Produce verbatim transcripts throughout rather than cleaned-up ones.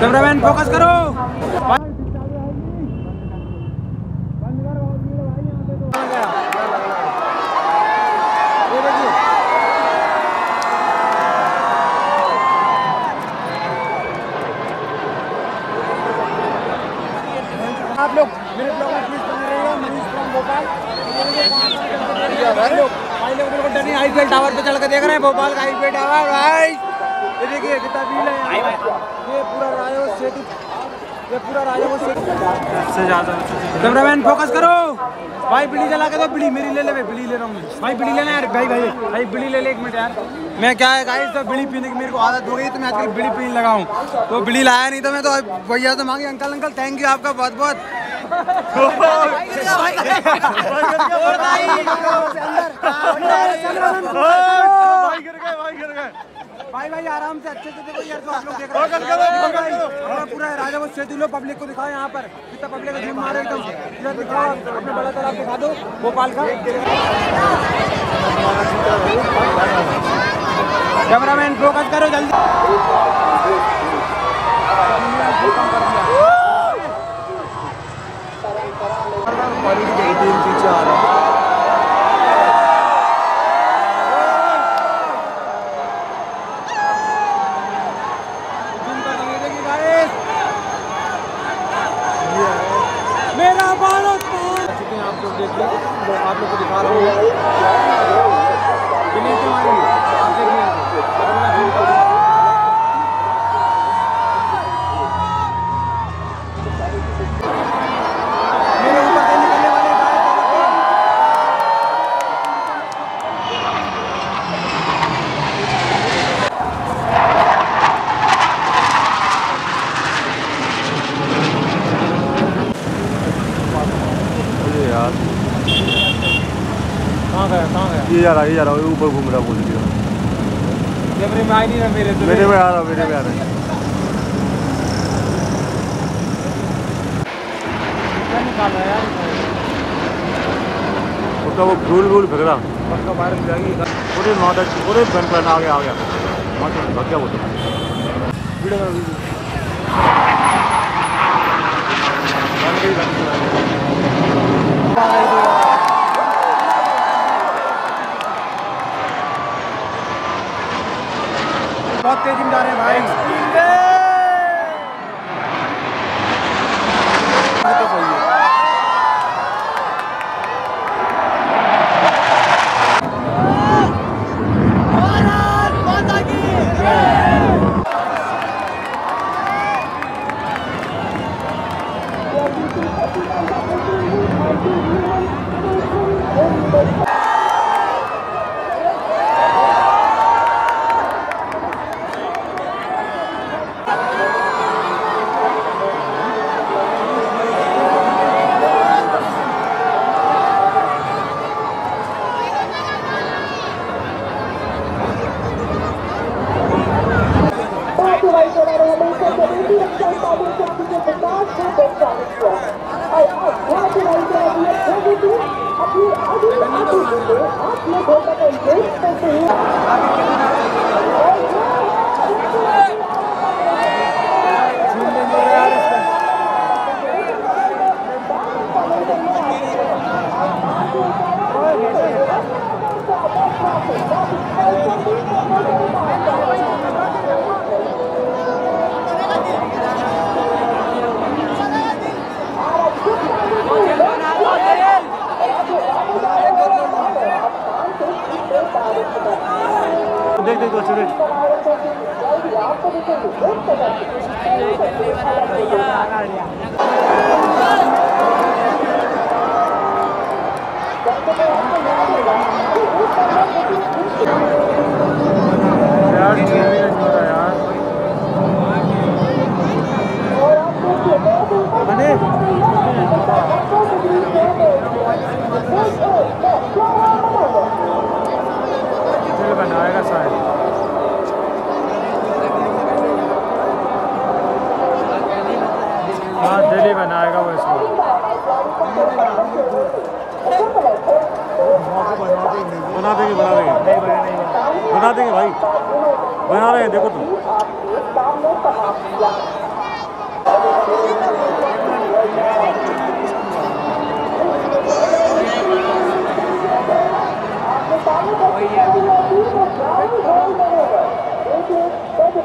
Cameraman focus करो। आप लोग मेरे ब्लॉग में प्लीज बने रहिए। मनीष फ्रॉम भोपाल। भाई लोग भाई लोग बिल्कुल डरनी आईपीएल टावर पे चल के देख रहे हैं भोपाल का आईपीएल टावर। भाई ये देखिए कितना भीड़ है। ये पूरा राजो सेतु, ये पूरा राजो सेतु से ज्यादा। कैमरामैन फोकस करो। भाई बिड़ी जला के दो। बिड़ी मेरी ले ले। बिड़ी ले रहा हूँ भाई। बिड़ी लेना यार भाई। भाई भाई बिड़ी ले ले एक मिनट यार। मैं क्या है गाइस तो बिड़ी पीने की मेरे को आदत हो गई तो मैं आजकल बिड़ी पीने लगा हूँ। तो बिड़ी लाया नहीं तो मैं तो भैया से मांगी। अंकल अंकल थैंक यू आपका बहुत बहुत। भाई भाई आराम से अच्छे से देखो यार। तो आप लोग देख रहे हैं पूरा राजा वो सेतु लो। पब्लिक को दिखाओ यहाँ पर कितना पब्लिक जिम मारे एकदम। इधर दिखाओ अपने बड़ा तालाब दिखा दो भोपाल का। कैमरामैन फोकस करो जल्दी। पीछे आ रहा है। मेरा भारत चुके हैं आप लोग देख लो। आप लोग को दिखा रहा हूँ। मेरे ऊपर से निकलने वाले यार कहाँ गया कहाँ गया? ये जा रहा ये जा रहा ऊपर घूम रहा बोल दिया। कैमरे में आ नहीं रहा मेरे तो। मेरे में आ रहा मेरे में आ रहा है। क्या निकाल रहा है यार? उसका वो धूल धूल फेंक रहा। उसका वायरस जाएगी पूरे नौटा पूरे बन पर आ गया आ गया भाग गया वो तो। वीडियो बहुत तेजी में जा रहे हैं भाई। तो सही है। देख देख अच्छा देख। बनाएगा शायद। हाँ दिल्ली बनाएगा वो इसको। बना देंगे बना देंगे बना देंगे भाई बना रहे हैं देखो तुम।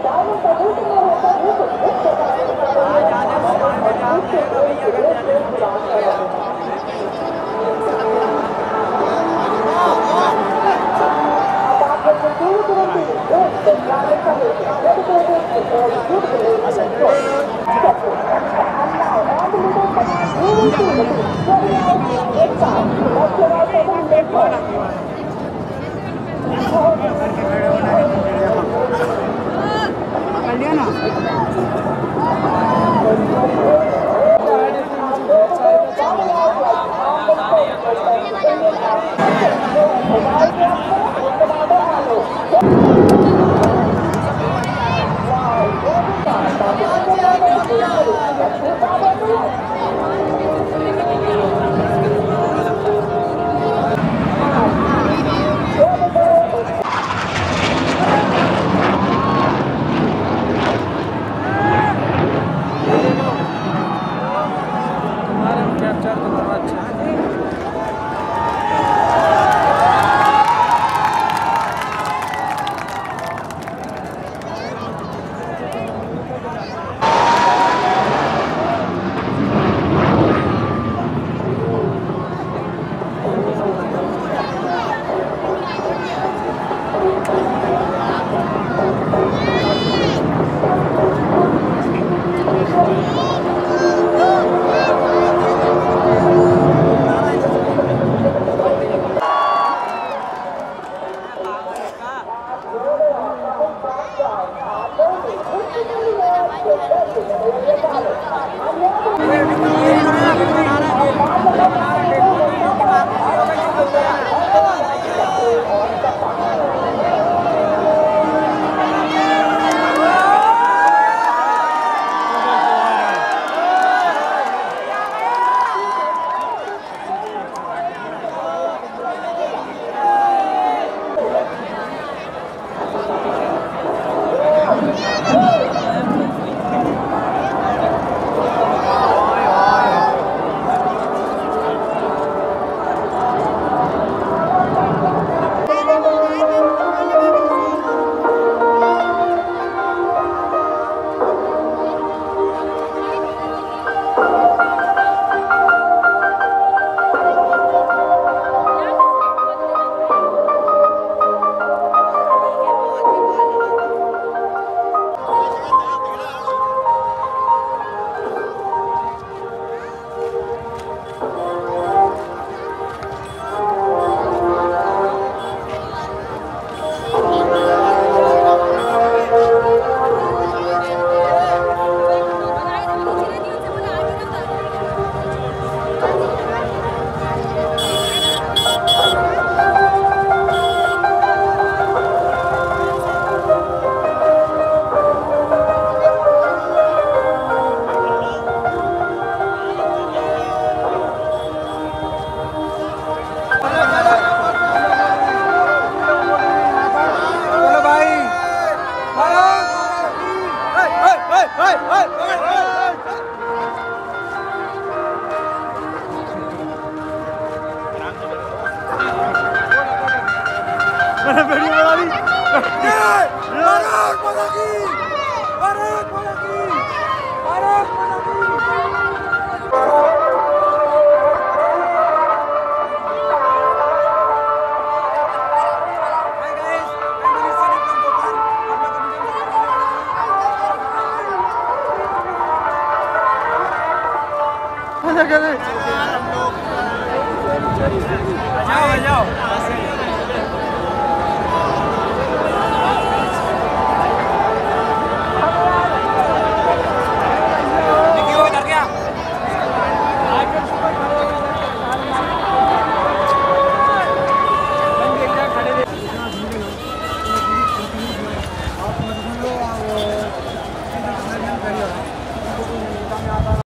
जाओ जाओ